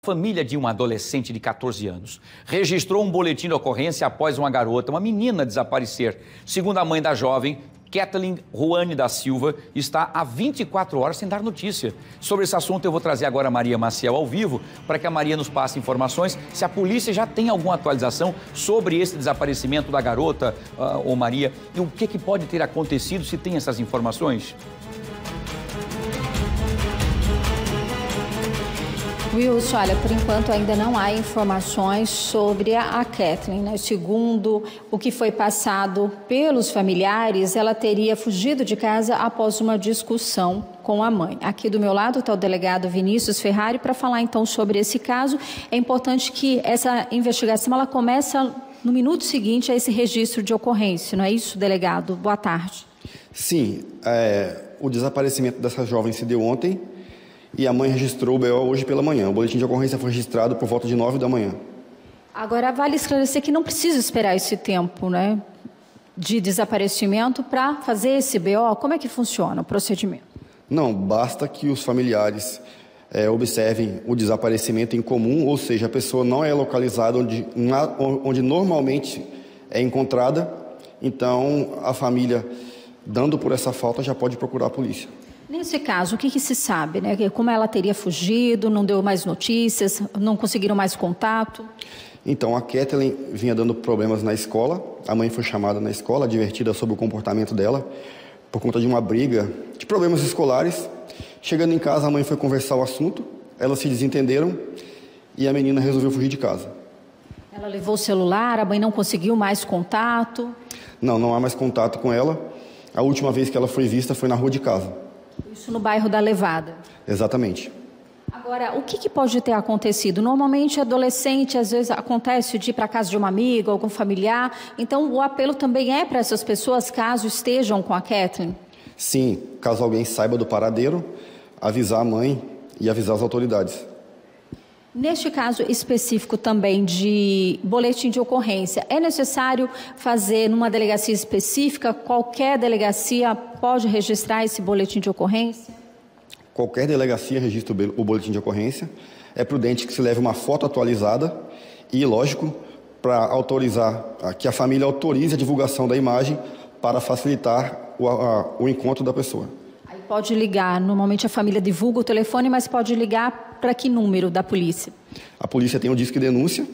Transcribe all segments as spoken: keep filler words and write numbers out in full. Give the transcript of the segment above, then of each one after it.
Família de uma adolescente de quatorze anos registrou um boletim de ocorrência após uma garota, uma menina, desaparecer. Segundo a mãe da jovem, Kathleen Ruane da Silva, está há vinte e quatro horas sem dar notícia. Sobre esse assunto eu vou trazer agora a Maria Maciel ao vivo, para que a Maria nos passe informações se a polícia já tem alguma atualização sobre esse desaparecimento da garota, uh, ou Maria, e o que, que pode ter acontecido, se tem essas informações. Wilson, olha, por enquanto ainda não há informações sobre a Kathleen, né? Segundo o que foi passado pelos familiares, ela teria fugido de casa após uma discussão com a mãe. Aqui do meu lado está o delegado Vinícius Ferrari para falar então sobre esse caso. É importante que essa investigação ela começa no minuto seguinte a esse registro de ocorrência, não é isso, delegado? Boa tarde. Sim, é, o desaparecimento dessa jovem se deu ontem. E a mãe registrou o B O hoje pela manhã. O boletim de ocorrência foi registrado por volta de nove da manhã. Agora, vale esclarecer que não precisa esperar esse tempo, né, de desaparecimento para fazer esse B O. Como é que funciona o procedimento? Não, basta que os familiares é, observem o desaparecimento em comum, ou seja, a pessoa não é localizada onde, onde normalmente é encontrada. Então, a família, dando por essa falta, já pode procurar a polícia. Nesse caso, o que, que se sabe, né? Como ela teria fugido, não deu mais notícias, não conseguiram mais contato? Então, a Kathleen vinha dando problemas na escola. A mãe foi chamada na escola, advertida sobre o comportamento dela, por conta de uma briga, de problemas escolares. Chegando em casa, a mãe foi conversar o assunto, elas se desentenderam e a menina resolveu fugir de casa. Ela levou o celular, a mãe não conseguiu mais contato? Não, não há mais contato com ela. A última vez que ela foi vista foi na rua de casa. Isso no bairro da Levada? Exatamente. Agora, o que, que pode ter acontecido? Normalmente, adolescente, às vezes, acontece de ir para a casa de uma amiga, algum familiar. Então, o apelo também é para essas pessoas, caso estejam com a Kathleen? Sim, caso alguém saiba do paradeiro, avisar a mãe e avisar as autoridades. Neste caso específico também de boletim de ocorrência, é necessário fazer numa delegacia específica? Qualquer delegacia pode registrar esse boletim de ocorrência? Qualquer delegacia registra o boletim de ocorrência. É prudente que se leve uma foto atualizada e, lógico, para autorizar, que a família autorize a divulgação da imagem para facilitar o, a, o encontro da pessoa. Aí pode ligar, normalmente a família divulga o telefone, mas pode ligar para que número da polícia? A polícia tem o Disque Denúncia,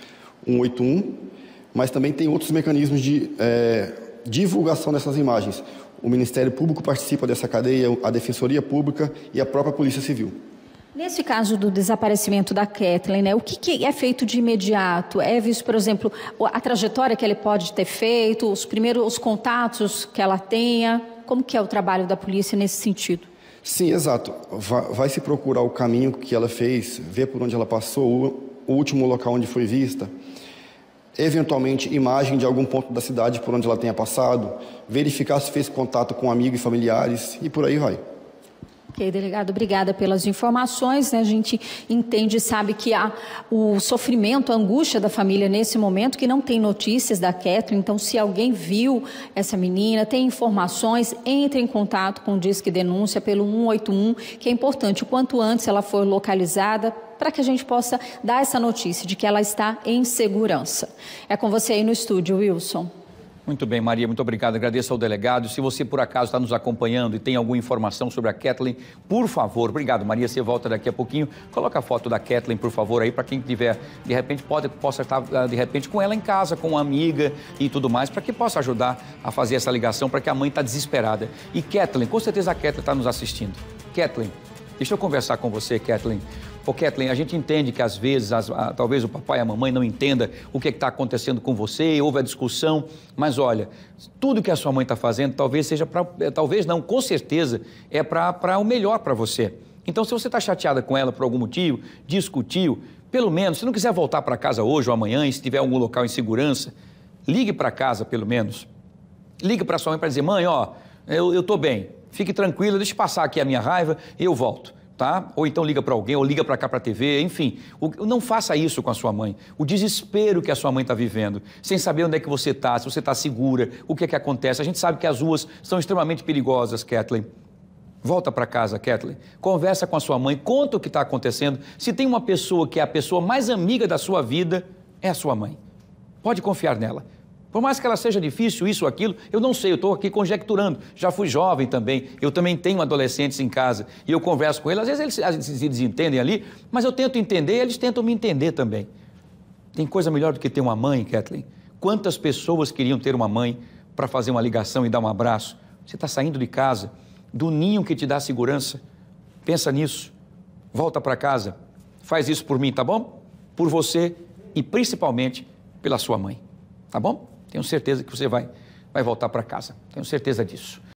um oito um, mas também tem outros mecanismos de é, divulgação dessas imagens. O Ministério Público participa dessa cadeia, a Defensoria Pública e a própria Polícia Civil. Nesse caso do desaparecimento da Kathleen, né, o que, que é feito de imediato? É visto, por exemplo, a trajetória que ele pode ter feito, os primeiros os contatos que ela tenha? Como que é o trabalho da polícia nesse sentido? Sim, exato. Vai, vai se procurar o caminho que ela fez, ver por onde ela passou, o, o último local onde foi vista, eventualmente imagem de algum ponto da cidade por onde ela tenha passado, verificar se fez contato com amigos e familiares e por aí vai. Ok, delegado, obrigada pelas informações, né? A gente entende e sabe que há o sofrimento, a angústia da família nesse momento, que não tem notícias da Kathleen. Então, se alguém viu essa menina, tem informações, entre em contato com o Disque Denúncia pelo um oito um, que é importante, o quanto antes ela for localizada, para que a gente possa dar essa notícia de que ela está em segurança. É com você aí no estúdio, Wilson. Muito bem, Maria, muito obrigado. Agradeço ao delegado. Se você, por acaso, está nos acompanhando e tem alguma informação sobre a Kathleen, por favor, obrigado, Maria, você volta daqui a pouquinho. Coloca a foto da Kathleen, por favor, aí, para quem tiver, de repente, pode, possa estar, de repente, com ela em casa, com uma amiga e tudo mais, para que possa ajudar a fazer essa ligação, para que a mãe está desesperada. E Kathleen, com certeza a Kathleen está nos assistindo. Kathleen, deixa eu conversar com você, Kathleen. Ô, Kathleen, a gente entende que às vezes, as, a, talvez o papai e a mamãe não entendam o que está acontecendo com você, houve a discussão, mas olha, tudo que a sua mãe está fazendo talvez seja para, talvez não, com certeza, é para o melhor para você. Então, se você está chateada com ela por algum motivo, discutiu, pelo menos, se não quiser voltar para casa hoje ou amanhã, e se tiver algum local em segurança, ligue para casa, pelo menos. Ligue para sua mãe para dizer, mãe, ó, eu estou bem, fique tranquila, deixa eu passar aqui a minha raiva e eu volto. Tá? Ou então liga para alguém, ou liga para cá para a T V, enfim. O, não faça isso com a sua mãe. O desespero que a sua mãe está vivendo, sem saber onde é que você está, se você está segura, o que é que acontece. A gente sabe que as ruas são extremamente perigosas, Kathleen. Volta para casa, Kathleen. Conversa com a sua mãe, conta o que está acontecendo. Se tem uma pessoa que é a pessoa mais amiga da sua vida, é a sua mãe. Pode confiar nela. Por mais que ela seja difícil, isso ou aquilo, eu não sei, eu estou aqui conjecturando. Já fui jovem também, eu também tenho adolescentes em casa e eu converso com eles. Às vezes eles, eles se desentendem ali, mas eu tento entender e eles tentam me entender também. Tem coisa melhor do que ter uma mãe, Kathleen? Quantas pessoas queriam ter uma mãe para fazer uma ligação e dar um abraço? Você está saindo de casa, do ninho que te dá segurança. Pensa nisso. Volta para casa. Faz isso por mim, tá bom? Por você e principalmente pela sua mãe. Tá bom? Tenho certeza que você vai, vai voltar para casa. Tenho certeza disso.